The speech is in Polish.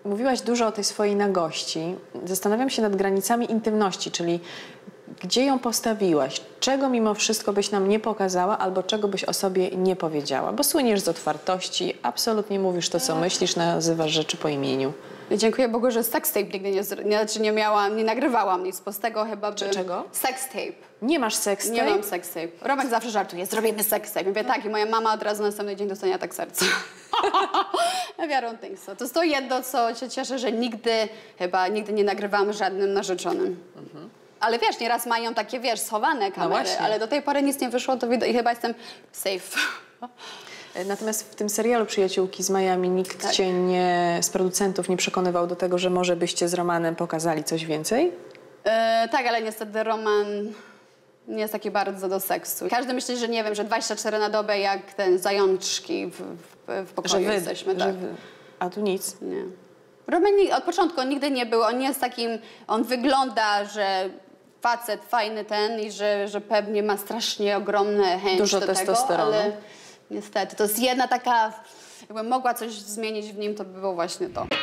Mówiłaś dużo o tej swojej nagości. Zastanawiam się nad granicami intymności, czyli gdzie ją postawiłaś? Czego mimo wszystko byś nam nie pokazała albo czego byś o sobie nie powiedziała? Bo słyniesz z otwartości, absolutnie mówisz to, co myślisz, nazywasz rzeczy po imieniu. Dziękuję Bogu, że sextape nigdy nie nagrywałam nic, bo z tego chyba bym... Czego? Sextape. Nie masz sextape? Nie mam sextape. Romek zawsze żartuje, zrobimy sextape. Mówię tak i moja mama od razu na następny dzień dostanie atak serca. I don't think so. To jest to jedno, co się cieszę, że nigdy nie nagrywamy żadnym narzeczonym. Ale wiesz, nieraz mają takie, wiesz, schowane kamery, ale do tej pory nic nie wyszło, to i chyba jestem safe. Natomiast w tym serialu Przyjaciółki z Miami nikt cię z producentów nie przekonywał do tego, że może byście z Romanem pokazali coś więcej? Tak, ale niestety Roman nie jest taki bardzo do seksu. Każdy myśli, że nie wiem, że 24 na dobę jak ten zajączki w pokoju jesteśmy. Tak. A tu nic? Nie. Roman od początku on nigdy nie był, on nie jest takim, on wygląda, że facet fajny i że pewnie ma strasznie ogromne chęć dużo do testosteronu. Tego, ale niestety, to jest jedna taka, jakbym mogła coś zmienić w nim, to by było właśnie to.